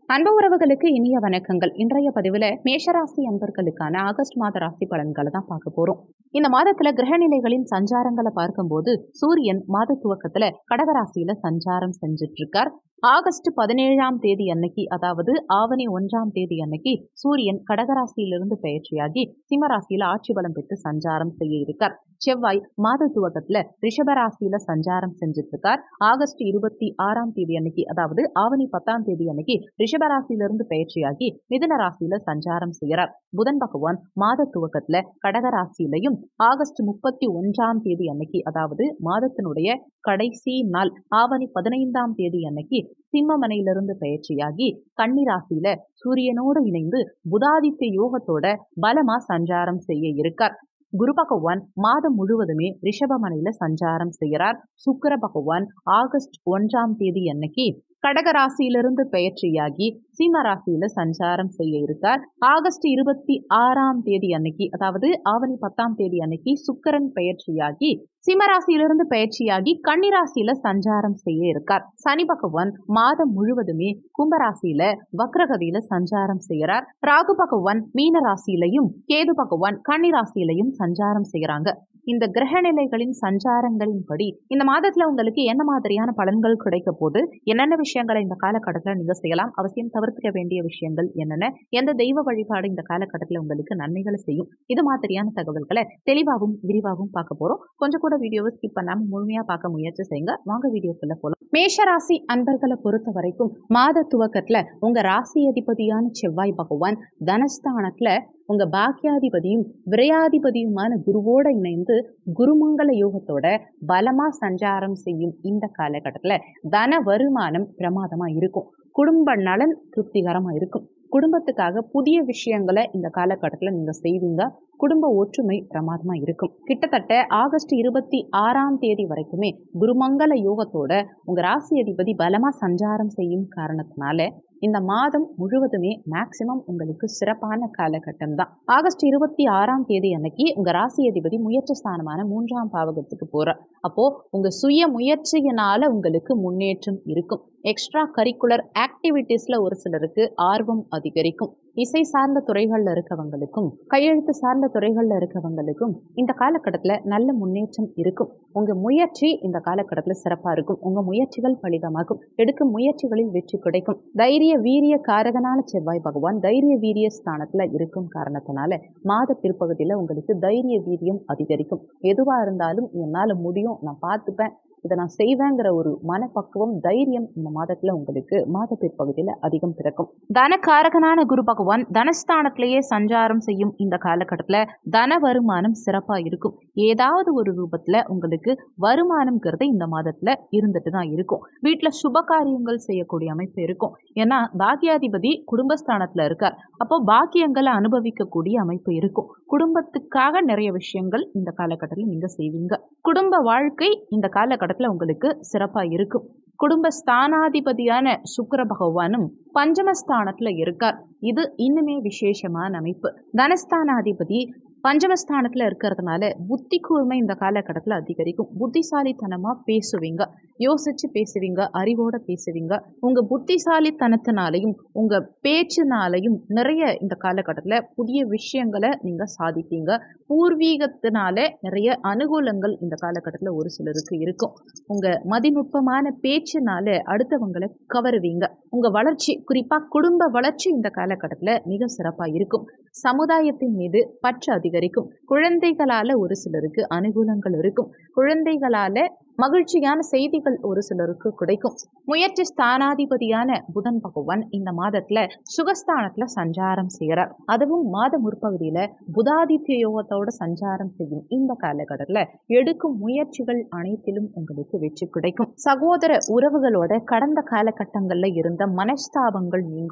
அன்பு உறவுகளுக்கு இனிய வணக்கங்கள். இன்றைய பதிவுல மேஷராசி அன்பர்களுக்கான ஆகஸ்ட் மாத ராசி பலன்களை தான் பார்க்க போறோம். இந்த மாதத்துல கிரகநிலைகளின் சஞ்சாரங்களை பார்க்கும்போது சூரியன் மாத துவக்கத்துல கடகராசியில சஞ்சாரம் செஞ்சுட்டு இருக்கார். ஆகஸ்ட் 17ஆம் தேதி அன்னைக்கு, அதாவது ஆவணி 1ஆம் தேதி அன்னைக்கு சூரியன் கடகராசியிலிருந்து பயிற்சியாகி சிம்மராசியில ஆட்சி பலம் பெற்று சஞ்சாரம் செய்ய இருக்கார். செவ்வாய் மாத துவக்கத்துல ரிஷபராசியில சஞ்சாரம் செஞ்சுட்டு இருக்கார். ஆகஸ்ட் 26ஆம் தேதி அன்னைக்கு, அதாவது ஆவணி 10ஆம் தேதி அன்னைக்கு ரிஷபராசியிலிருந்து பயிற்சியாகி மிதுன ராசியில சஞ்சாரம் செய்யறார். புதன் பகவான் மாத துவக்கத்துல கடகராசியிலையும் ஆகஸ்ட் 31ஆம் தேதி அன்னைக்கு, அதாவது மாதத்தினுடைய கடைசி நாள் ஆவணி 15ஆம் தேதி அன்னைக்கு சிம்மமனையிலிருந்து பயிற்சியாகி கன்னிராசியில சூரியனோடு இணைந்து புதாதித்ய யோகத்தோட பலமா சஞ்சாரம் செய்ய இருக்கார். குரு பகவான் மாதம் முழுவதுமே ரிஷபமனையில சஞ்சாரம் செய்கிறார். சுக்கிர பகவான் ஆகஸ்ட் 1ஆம் தேதி அன்னைக்கு கடகராசியிலிருந்து பயிற்சியாகி சிம்ம ராசியில சஞ்சாரம் செய்ய இருக்கார். ஆகஸ்ட் 26ஆம் தேதி அன்னைக்கு, அதாவது ஆவணி 10ஆம் தேதி அன்னைக்கு சுக்கிரன் பயிற்சியாகி சிம்மராசியிலிருந்து பயிற்சியாகி கன்னிராசியில சஞ்சாரம் செய்ய இருக்கார். சனி பகவான் மாதம் முழுவதுமே கும்பராசியில வக்ரகதியில சஞ்சாரம் செய்யறார். ராகு பகவான் மீன ராசியிலையும் கேது பகவான் கன்னிராசியிலையும் சஞ்சாரம் செய்யறாங்க. இந்த கிரகநிலைகளின் சஞ்சாரங்களின்படி இந்த மாதத்துல உங்களுக்கு என்ன மாதிரியான பலன்கள் கிடைக்க போது, என்னென்ன விஷயங்களை இந்த காலகட்டத்தில் நீங்க செய்யலாம், அவசியம் தவிர்க்க வேண்டிய விஷயங்கள் என்னென்ன, எந்த தெய்வ வழிபாடு இந்த காலகட்டத்தில் உங்களுக்கு நன்மைகளை செய்யும், இது மாதிரியான தகவல்களை தெளிவாகவும் விரிவாகவும் பார்க்க போறோம். கொஞ்சம் கூட வீடியோவை ஸ்கிப் பண்ணாம முழுமையா பார்க்க முயற்சி செய்யுங்க. வாங்க வீடியோக்குள்ள போலாம். மேஷராசி அன்பர்களை பொறுத்த வரைக்கும் மாத துவக்கத்துல உங்க ராசி அதிபதியான செவ்வாய் பகவான் தனஸ்தானத்துல உங்க பாக்கியாதிபதியும் விரையாதிபதியுமான குருவோட இணைந்து குருமங்கல யோகத்தோட பலமா சஞ்சாரம் செய்யும் இந்த காலகட்டத்துல தன வருமானம் பிரமாதமா இருக்கும். குடும்ப நலன் திருப்திகரமா இருக்கும். குடும்பத்துக்காக புதிய விஷயங்களை இந்த காலகட்டத்துல நீங்க செய்வீங்க. குடும்ப ஒற்றுமை பிரமாதமா இருக்கும். கிட்டத்தட்ட ஆகஸ்ட் 26ஆம் தேதி வரைக்குமே குருமங்கல யோகத்தோட உங்க ராசி அதிபதி பலமா சஞ்சாரம் செய்யும் காரணத்தினால இந்த மாதம் முழுவதுமே மேக்சிமம் உங்களுக்கு சிறப்பான காலகட்டம் தான். ஆகஸ்ட் 26ஆம் தேதி அன்னைக்கு உங்க ராசி அதிபதி முயற்சி ஸ்தானமான 3ஆம் பாவகத்துக்கு போறார். அப்போ உங்க சுய முயற்சியினால உங்களுக்கு முன்னேற்றம் இருக்கும். எக்ஸ்ட்ரா கரிக்குலர் ஆக்டிவிட்டீஸ்ல ஒரு சிலருக்கு ஆர்வம் அதிகரிக்கும். இசை சார்ந்த துறைகள்ல இருக்கவங்களுக்கும் கையெழுத்து சார்ந்த துறைகள்ல இருக்கவங்களுக்கும் இந்த காலகட்டத்துல நல்ல முன்னேற்றம் இருக்கும். உங்க முயற்சி இந்த காலகட்டத்துல சிறப்பா இருக்கும். உங்க முயற்சிகள் பலிதமாகும். எடுக்கும் முயற்சிகளில் வெற்றி கிடைக்கும். தைரிய வீரிய காரகனான செவ்வாய் பகவான் தைரிய வீரிய ஸ்தானத்துல இருக்கும் காரணத்தினால மாத பிற்பகுதியில உங்களுக்கு தைரிய வீரியம் அதிகரிக்கும். எதுவா இருந்தாலும் என்னால முடியும், நான் பார்த்துப்பேன், இதை நான் செய்வேங்கிற ஒரு மனப்பக்குவம், தைரியம் இந்த மாதத்துல உங்களுக்கு மாத பிற்பகுதியில அதிகம் பிறக்கும். தனகாரகனான குரு பகவான் தனஸ்தானத்திலேயே சஞ்சாரம் செய்யும் இந்த காலகட்டத்துல தன வருமானம் சிறப்பா இருக்கும். ஏதாவது ஒரு ரூபத்துல உங்களுக்கு வருமானம்ங்கிறது இந்த மாதத்துல இருந்துட்டு தான் இருக்கும். வீட்டுல சுப காரியங்கள் செய்யக்கூடிய அமைப்பு இருக்கும். ஏன்னா பாக்கியாதிபதி குடும்பஸ்தானத்துல இருக்கார். அப்போ பாக்கியங்களை அனுபவிக்கக்கூடிய அமைப்பு இருக்கும். குடும்பத்துக்காக நிறைய விஷயங்கள் இந்த காலகட்டத்தில் நீங்க செய்வீங்க. குடும்ப வாழ்க்கை இந்த காலகட்டத்தில் உங்களுக்கு சிறப்பா இருக்கும். குடும்ப ஸ்தானாதிபதியான சுக்கிர பகவானும் பஞ்சமஸ்தானத்துல இருக்கார். இது இன்னுமே விசேஷமான அமைப்பு. தனஸ்தானாதிபதி பஞ்சமஸ்தானத்துல இருக்கிறதுனால புத்தி கூர்மை இந்த காலகட்டத்துல அதிகரிக்கும். புத்திசாலித்தனமா பேசுவீங்க, யோசிச்சு பேசுவீங்க, அறிவோட பேசுவீங்க. உங்க புத்திசாலித்தனத்தினாலையும் உங்க பேச்சினாலையும் நிறைய இந்த காலகட்டத்துல புதிய விஷயங்களை நீங்க சாதிப்பீங்க. பூர்வீகத்தினால நிறைய அனுகூலங்கள் இந்த காலகட்டத்துல ஒரு சிலருக்கு இருக்கும். உங்க மதிநுட்பமான பேச்சினால அடுத்தவங்களை கவருவீங்க. உங்க வளர்ச்சி, குறிப்பா குடும்ப வளர்ச்சி இந்த காலகட்டத்துல மிக சிறப்பா இருக்கும். சமுதாயத்தின் மீது பற்று அதிகரிக்கும். குழந்தைகளால ஒரு சிலருக்கு அனுகூலங்கள் இருக்கும். குழந்தைகளால மகிழ்ச்சியான செய்திகள் ஒரு சிலருக்கு கிடைக்கும். முயற்சி ஸ்தானாதிபதியான புதன் பகவான் இந்த மாதத்துல சுகஸ்தானத்துல சஞ்சாரம் செய்யறார். அதுவும் மாத முற்பகுதியில புதாதித்ய யோகத்தோட சஞ்சாரம் செய்யும் இந்த காலகட்டத்துல எடுக்கும் முயற்சிகள் அனைத்திலும் உங்களுக்கு வெற்றி கிடைக்கும். சகோதர உறவுகளோட கடந்த காலகட்டங்கள்ல இருந்த மனஸ்தாபங்கள் நீங்கும்.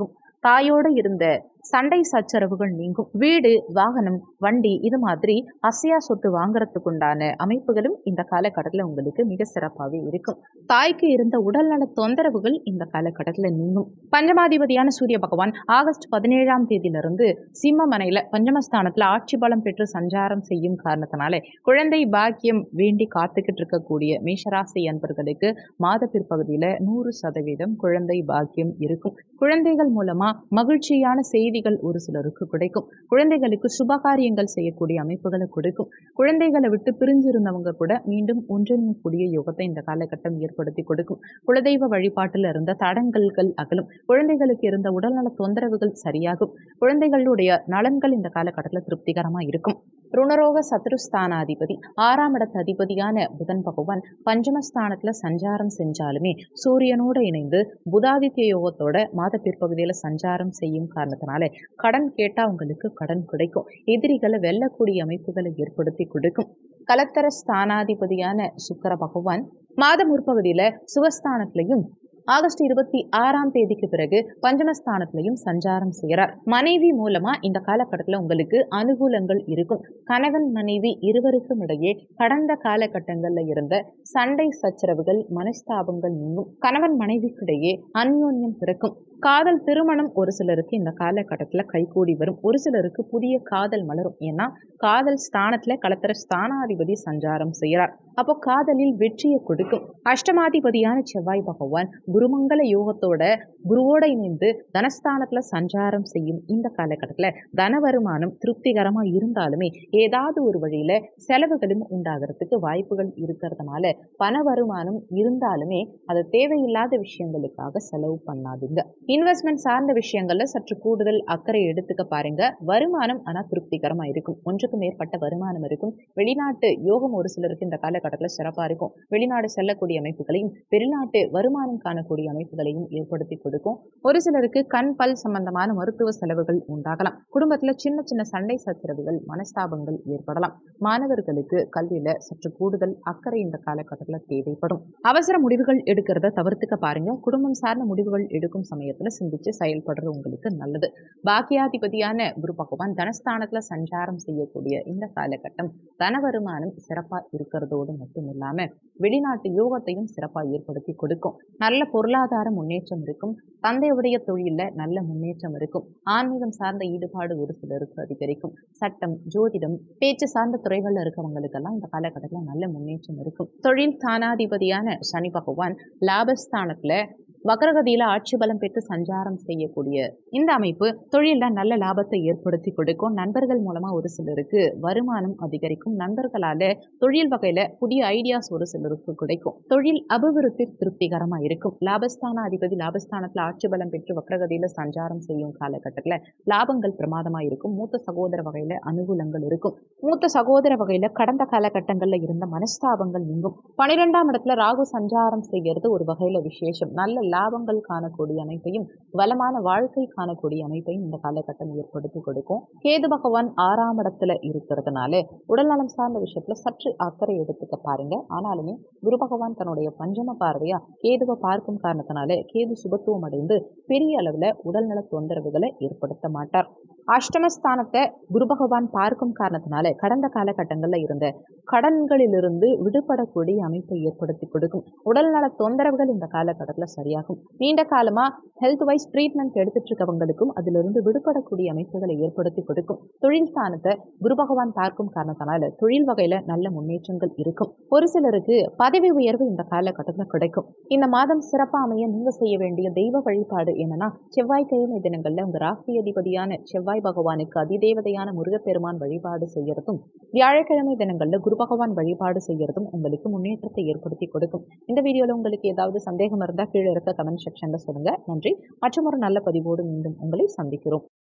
தாயோடு இருந்த சண்டை சச்சரவுகள் நீங்கும். வீடு, வாகனம், வண்டி இது மாதிரி அசையா சொத்து வாங்குறதுக்குண்டான அமைப்புகளும் இந்த காலகட்டத்தில் உங்களுக்கு மிக சிறப்பாகவே இருக்கும். தாய்க்கு இருந்த உடல்நல தொந்தரவுகள் இந்த காலகட்டத்தில் நீங்கும். பஞ்சமாதிபதியான சூரிய பகவான் ஆகஸ்ட் 17ஆம் தேதியிலிருந்து சிம்மமனையில பஞ்சமஸ்தானத்துல ஆட்சி பலம் பெற்று சஞ்சாரம் செய்யும் காரணத்தினால குழந்தை பாக்கியம் வேண்டி காத்துக்கிட்டு இருக்கக்கூடிய மேஷராசி அன்பர்களுக்கு மாத பிற்பகுதியில 100% குழந்தை பாக்கியம் இருக்கும். குழந்தைகள் மூலமா மகிழ்ச்சியான செய்திகள் ஒரு சிலருக்கு கிடைக்கும். குழந்தைகளுக்கு சுபகாரியங்கள் செய்யக்கூடிய அமைப்புகளை கொடுக்கும். குழந்தைகளை விட்டு பிரிஞ்சிருந்தவங்க கூட மீண்டும் ஒன்றிணையக்கூடிய யோகத்தை இந்த காலகட்டம் ஏற்படுத்தி கொடுக்கும். குலதெய்வ வழிபாட்டில் இருந்த தடங்கல்கள் அகலும். குழந்தைகளுக்கு இருந்த உடல்நல தொந்தரவுகள் சரியாகும். குழந்தைகளுடைய நலன்கள் இந்த காலகட்டத்தில் திருப்திகரமா இருக்கும். ருணரோக சத்ருஸ்தானாதிபதி 6ஆம் இடத்து அதிபதியான புதன் பகவான் பஞ்சமஸ்தானத்துல சஞ்சாரம் செஞ்சாலுமே சூரியனோடு இணைந்து புதாதித்ய யோகத்தோட மாத பிற்பகுதியில சஞ்சாரம் செய்யும் காரணத்தினால கடன் கேட்டா உங்களுக்கு கடன் கிடைக்கும். எதிரிகளை வெல்லக்கூடிய அமைப்புகளை ஏற்படுத்தி கொடுக்கும். கலத்தர ஸ்தானாதிபதியான சுக்கிர பகவான் மாத முற்பகுதியில சுகஸ்தானத்திலையும் ஆகஸ்ட் 26ஆம் தேதிக்கு பிறகு பஞ்சமஸ்தானத்திலையும் சஞ்சாரம் செய்கிறார். மனைவி மூலமா இந்த காலகட்டத்தில் உங்களுக்கு அனுகூலங்கள் இருக்கும். கணவன் மனைவி இருவருக்கும் இடையே கடந்த காலகட்டங்கள்ல இருந்த சண்டை சச்சரவுகள் மனஸ்தாபங்கள் நீங்கும். கணவன் மனைவிக்கிடையே அந்யோன்யம் பிறக்கும். காதல் திருமணம் ஒரு சிலருக்கு இந்த காலகட்டத்தில் கைகூடி வரும். ஒரு சிலருக்கு புதிய காதல் மலரும். ஏன்னா காதல் ஸ்தானத்துல கலத்தர ஸ்தானாதிபதி சஞ்சாரம் செய்கிறார். அப்போ காதலில் வெற்றியை கொடுக்கும். அஷ்டமாதிபதியான செவ்வாய் பகவான் குருமங்கல யோகத்தோட குருவோட இணைந்து தனஸ்தானத்துல சஞ்சாரம் செய்யும் இந்த காலகட்டத்துல தன வருமானம் திருப்திகரமா இருந்தாலுமே ஏதாவது ஒரு வழியில செலவுகளும் உண்டாகிறதுக்கு வாய்ப்புகள் இருக்கிறதுனால பண வருமானம் இருந்தாலுமே அது தேவையில்லாத விஷயங்களுக்காக செலவு பண்ணாதீங்க. இன்வெஸ்ட்மெண்ட் சார்ந்த விஷயங்கள்ல சற்று கூடுதல் அக்கறை எடுத்துக்க பாருங்க. வருமானம் ஆனா திருப்திகரமா இருக்கும். ஒன்றுக்கு மேற்பட்ட வருமானம் இருக்கும். வெளிநாட்டு யோகம் ஒரு சிலருக்கு இந்த காலகட்டத்தில் சிறப்பா இருக்கும். வெளிநாடு செல்லக்கூடிய அமைப்புகளையும் வெளிநாட்டு வருமானம் காணக்கூடிய அமைப்புகளையும் ஏற்படுத்தி கொடுக்கும். ஒரு சிலருக்கு கண் பல் சம்பந்தமான மருத்துவ செலவுகள் உண்டாகலாம். குடும்பத்துல சின்ன சின்ன சண்டை சச்சரவுகள் மனஸ்தாபங்கள் ஏற்படலாம். மாணவர்களுக்கு கல்வியில சற்று கூடுதல் அக்கறை இந்த காலகட்டத்தில் தேவைப்படும். அவசர முடிவுகள் எடுக்கிறத தவிர்த்துக்க பாருங்க. குடும்பம் சார்ந்த முடிவுகள் எடுக்கும் சமயத்துல சிந்திச்சு செயல்படுறது உங்களுக்கு நல்லது. பாக்கியாதிபதியான குரு பகவான் தனஸ்தானத்துல சஞ்சாரம் செய்யக்கூடிய இந்த காலகட்டம் தன வருமானம் சிறப்பா இருக்கிறதோடு மட்டும் இல்லாம வெளிநாட்டு யோகத்தையும் சிறப்பா ஏற்படுத்தி கொடுக்கும். நல்ல பொருளாதார முன்னேற்றம் இருக்கும். தந்தையுடைய தொழில நல்ல முன்னேற்றம் இருக்கும். ஆன்மீகம் சார்ந்த ஈடுபாடு ஒரு சிலருக்கு அதிகரிக்கும். சட்டம், ஜோதிடம், பேச்சு சார்ந்த துறைகள்ல இருக்கவங்களுக்கெல்லாம் இந்த காலகட்டத்தில் நல்ல முன்னேற்றம் இருக்கும். தொழில் தானாதிபதியான சனி பகவான் லாபஸ்தானத்துல வக்ரகதியில ஆட்சி பலம் பெற்று சஞ்சாரம் செய்யக்கூடிய இந்த அமைப்பு தொழில நல்ல லாபத்தை ஏற்படுத்தி கொடுக்கும். நண்பர்கள் மூலமா ஒரு சிலருக்கு வருமானம் அதிகரிக்கும். நண்பர்களால தொழில் வகையில புதிய ஐடியாஸ் ஒரு சிலருக்கு கிடைக்கும். தொழில் அபிவிருத்தி திருப்திகரமா இருக்கும். லாபஸ்தான அதிபதி லாபஸ்தானத்துல ஆட்சி பலம் பெற்று வக்ரகதியில சஞ்சாரம் செய்யும் காலகட்டத்துல லாபங்கள் பிரமாதமா இருக்கும். மூத்த சகோதர வகையில அனுகூலங்கள் இருக்கும். மூத்த சகோதர வகையில கடந்த காலகட்டங்கள்ல இருந்த மனஸ்தாபங்கள் நீங்கும். 12ஆம் இடத்துல ராகு சஞ்சாரம் செய்கிறது ஒரு வகையில விசேஷம். நல்ல லாபங்கள் காணக்கூடிய அமைப்பையும் வளமான வாழ்க்கை காணக்கூடிய அமைப்பையும் இந்த காலகட்டம் ஏற்படுத்தி கொடுக்கும். கேது பகவான் 6ஆம் இடத்துல இருக்கிறதுனால உடல்நலம் சார்ந்த விஷயத்துல சற்று அக்கறை எடுத்துக்க பாருங்க. ஆனாலுமே குரு பகவான் தன்னுடைய பஞ்சம பார்வையா கேதுவை பார்க்கும் காரணத்தினால கேது சுபத்துவம் அடைந்து பெரிய அளவுல உடல்நல தொந்தரவுகளை ஏற்படுத்த மாட்டார். அஷ்டமஸ்தானத்தை குரு பகவான் பார்க்கும் காரணத்தினால கடந்த காலகட்டங்கள்ல இருந்த கடன்களிலிருந்து விடுபடக்கூடிய அமைப்பை ஏற்படுத்தி கொடுக்கும். உடல்நல தொந்தரவுகள் இந்த காலகட்டத்தில் சரியாகும். நீண்ட காலமா ஹெல்த் வைஸ் ட்ரீட்மெண்ட் எடுத்துட்டு இருக்கவங்களுக்கும் அதிலிருந்து விடுபடக்கூடிய அமைப்புகளை ஏற்படுத்தி கொடுக்கும். தொழில் ஸ்தானத்தை குரு பகவான் பார்க்கும் காரணத்தினால தொழில் வகையில நல்ல முன்னேற்றங்கள் இருக்கும். ஒரு சிலருக்கு பதவி உயர்வு இந்த காலகட்டத்தில் கிடைக்கும். இந்த மாதம் சிறப்பா அமைய நீங்க செய்ய வேண்டிய தெய்வ வழிபாடு என்னன்னா செவ்வாய்க்கிழமை தினங்கள்ல உங்க ராசி அதிபதியான செவ்வாய் பகவானுக்கு அதிதேவதையான முருகப்பெருமான் வழிபாடு செய்யறதும் வியாழக்கிழமை தினங்கள்ல குரு பகவான் வழிபாடு செய்யறதும் உங்களுக்கு முன்னேற்றத்தை ஏற்படுத்தி கொடுக்கும். இந்த வீடியோல உங்களுக்கு ஏதாவது சந்தேகம் இருந்தா கீழே இருக்க கமெண்ட் செக்ஷன்ல சொல்லுங்க. நன்றி. மற்றும் ஒரு நல்ல பதிவோடு மீண்டும் உங்களை சந்திக்கிறோம்.